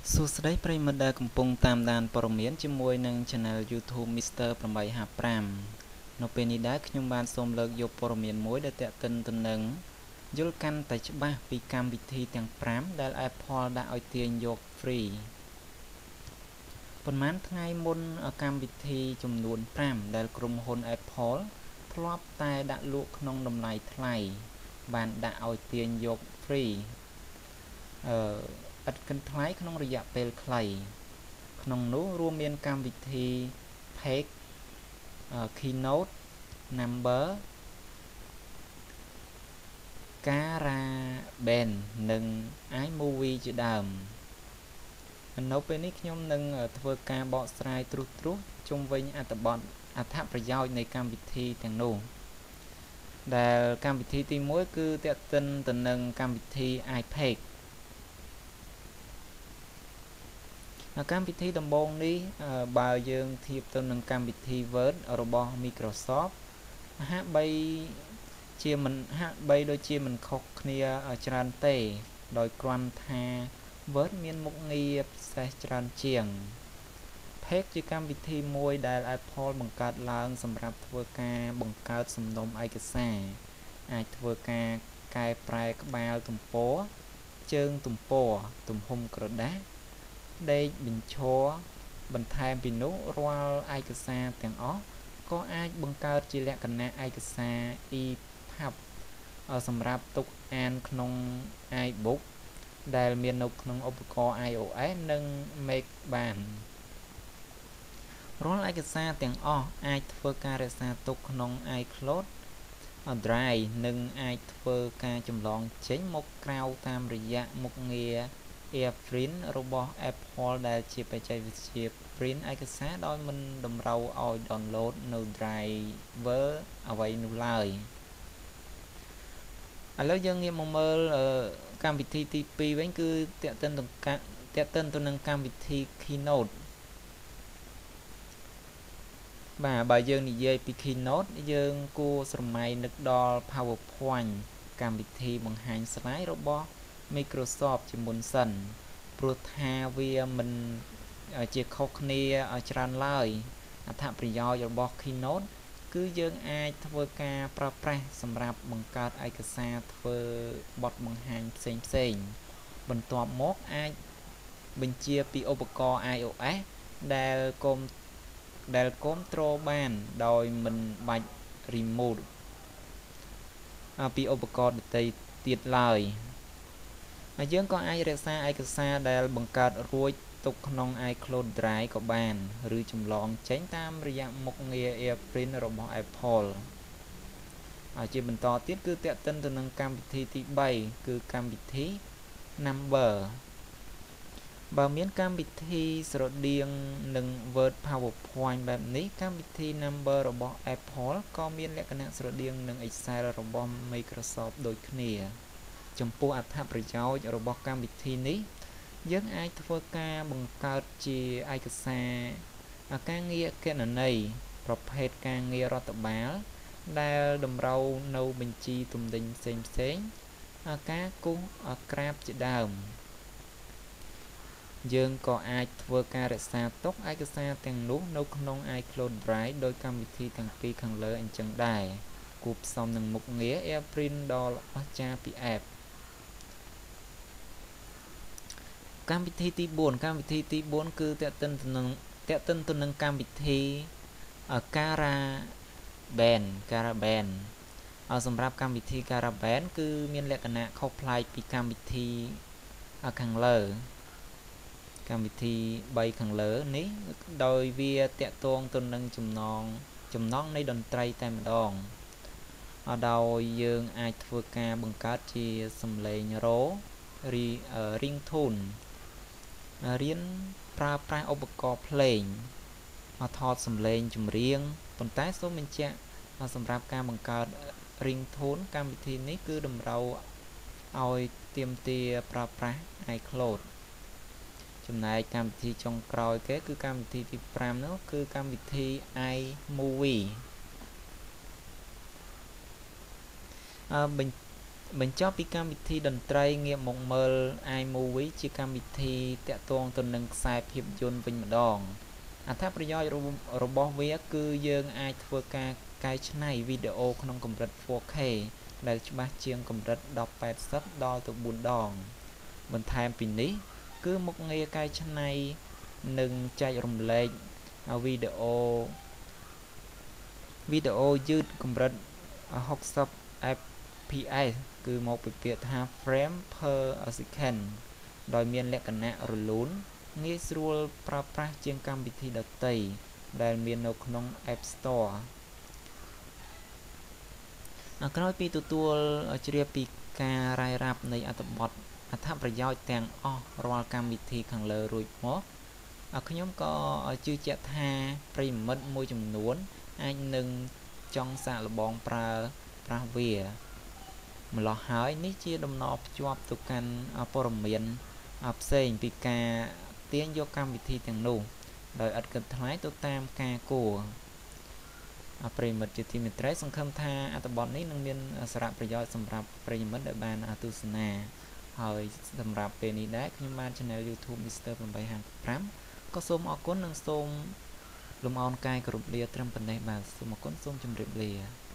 សួស្តីប្រិយមិត្តដែលកំពុងតាមដានព័ត៌មានជាមួយនឹង Channel YouTube Mr. 855 នៅពេលនេះដែរខ្ញុំបានសូមលើកយកព័ត៌មានមួយដែលទាក់ទិនទៅនឹងយល់កាន់តែច្បាស់ពីកម្មវិធីទាំង5ដែល Apple ដាក់ឲ្យទាញយក free ប៉ុន្មានថ្ងៃមុនកម្មវិធីចំនួន5ដែលក្រុមហ៊ុន Apple ធ្លាប់តែដាក់លក់ក្នុងតម្លៃថ្លៃបានដាក់ឲ្យទាញយក free ឥតគិតថ្លៃក្នុងរយៈពេលខ្លីក្នុងនោះរួមមានកម្មវិធី Pages Keynote Number GarageBand និង iMovie ជាដើមនៅពេលនេះខ្ញុំនឹងធ្វើការបកស្រាយត្រួសជុំវិញអត្ថប្រយោជន៍នៃកម្មវិធីទាំងនោះដែលកម្មវិធីទី1គឺទាក់ទិនទៅនឹងកម្មវិធី iPagesកម្មវិធីដំបូងនេះបើយើងធៀបទៅនឹងកម្មវិធី Word របស់ Microsoft ហាក់បីដូចជាមិនខុសគ្នាច្រើនទេដោយគ្រាន់ថា Word មានមុខងារពិសេសច្រើនជាង Pages ជាកម្មវិធីមួយដែល Apple បង្កើតឡើងសម្រាប់ធ្វើការបង្កើតសំណុំឯកសារអាចធ្វើការកែប្រែក្បាលទំព័រជើងទំព័រទំហំក្រដាសដេកបញ្ឈរបន្ថែមពីនោះរាល់ឯកសារទាំងអស់ក៏អាចបង្កើតជាលក្ខណៈឯកសារ EPUB សម្រាប់ទុកអានក្នុង iBook ដែលមាននៅក្នុងឧបករណ៍ iOS និង Mac បានរាល់ឯកសារទាំងអស់អាចធ្វើការរក្សាទុកក្នុង iCloud Drive និងអាចធ្វើការចម្លងចេញមកក្រៅតាមរយៈមុខងារAirPrint របស់ Apple ដែលជាបច្ចេកវិទ្យា print ឯកសារដោយមិនតម្រូវឲ្យ download នៅ driver អ្វីនោះឡើយឥឡូវយើងងាកមកមើលកម្មវិធីទី2វិញគឺទាក់ទិនទៅនឹងកម្មវិធី Keynote បាទបើយើងនិយាយពី Keynote យើងគួរស្រមៃនឹកដល់ PowerPoint កម្មវិធីបង្ហាញ slide របស់ Microsoft ជាមុនសិនព្រោះថាវាមិនជាខុសគ្នាច្រើនឡើយអត្ថប្រយោជន៍របស់ Keynote គឺយើងអាចធ្វើការប្រើប្រាស់សម្រាប់បង្កើតឯកសារធ្វើបទបង្ហាញផ្សេងបន្ទាប់មកអាចបញ្ជាពីឧបករណ៍ iOS ដែលគាំទ្របានដោយមិនបាច់ remote ពីឧបករណ៍ដទៃទៀតឡើយហើយយើងក៏អាចរក្សាឯកសារដែលបង្កើតរួចទុកក្នុង iCloud Drive ក៏បានឬចម្លងចេញតាមរយៈមុខងារ AirPrint របស់ Apple ជាបន្តទៀតគឺទាក់ទិនទៅនឹងកម្មវិធីទី3គឺកម្មវិធី Number បើមានកម្មវិធីស្រដៀងនឹង Word PowerPoint បែបនេះកម្មវិធី Number របស់ Apple ក៏មានលក្ខណៈស្រដៀងនឹង Excel របស់ Microsoft ដូចគ្នាចំពោះអត្ថប្រយោជន៍របស់កម្មវិធីនេះយើងអាចធ្វើការបង្កើតជាឯកសារការងារគណនេយ្យប្រភេទការងាររដ្ឋបាលដែលតម្រូវនៅបញ្ជីទំនិញផ្សេងការគូសក្រាបជាដើមយើងក៏អាចធ្វើការរក្សាទុកឯកសារទាំងនោះនៅក្នុង iCloud Drive ដោយកម្មវិធីទាំងពីរខាងលើអញ្ចឹងដែរគួបផ្សំនឹងមុខងារ AirPrint ដ៏អស្ចារ្យពី App កម្មវិធីទី4គឺទាក់ទិនទៅនឹងកម្មវិធី GarageBand សម្រាប់កម្មវិធី GarageBand គឺមានលក្ខណៈខុសប្លែកពីកម្មវិធីខាងលើកម្មវិធី3ខាងលើនេះដោយវាតាក់ទងទៅនឹងចំណងនៃតន្ត្រីតែម្ដងដោយយើងអាចធ្វើការបង្កើតជាសំឡេងរោ ringtone រៀនប្រើប្រាស់ឧបករណ៍ភ្លេងថតសំឡេងចម្រៀងប៉ុន្តែសូមបញ្ជាក់សម្រាប់ការបង្កើត ringtone កម្មវិធីនេះគឺតម្រូវឲ្យទាមទារប្រើប្រាស់ iCloud ចំណែកកម្មវិធីចុងក្រោយគេគឺកម្មវិធីទី5នោះគឺកម្មវិធី iMovie បញ្ចប់ពីកម្មវិធីតន្ត្រីងាកមកមើល iMovie ជាកម្មវិធីតាក់ទងទៅនឹងខ្សែភាពយន្តវិញម្ដងអត្ថប្រយោជន៍របស់វាគឺយើងអាចធ្វើការកែច្នៃវីដេអូក្នុងកម្រិត 4K ដែលច្បាស់ជាងកម្រិត 1080 ដល់ទៅ4ដងបន្ថែមពីនេះគឺមុខងារកែច្នៃនិងចែករំលែកវីដេអូយឺតកម្រិត 60 fps គឺមកពីពាក្យថា frame per second ដោយមានលក្ខណៈរលូនងាយស្រួលប្រើប្រាស់ជាងកម្មវិធីដទៃដែលមាននៅក្នុង App Store ក្រោយពីទទួលជ្រាបពីការរាយរាប់នៃអត្ថប្រយោជន៍ទាំងអស់រាល់កម្មវិធីខាងលើរួចមកខ្ញុំក៏ជឿជាក់ថាប្រិយមិត្តមួយចំនួនអាចនឹងចង់សាកល្បងប្រើប្រាស់វាម្ល៉េះហើយនេះជាដំណរភ្ជាប់ទៅកាន់ព័ត៌មានផ្សេងពីការទាញយកកម្មវិធីទាំងនោះដោយឥតគិតថ្លៃទៅតាមការគួរប្រិយមិត្តជាទីមេត្រីសង្ឃឹមថាអត្ថបទនេះនឹងមានសារៈប្រយោជន៍សម្រាប់ប្រិយមិត្តដែលបានទស្សនាហើយសម្រាប់ពេលនេះដែរខ្ញុំបាន Channel YouTube Mr. 855ក៏សូមអរគុណនិងសូមលំអរកាយគោរពលាត្រឹមប៉ុណ្ណេះបាទសូមអរគុណសូមជម្រាបលា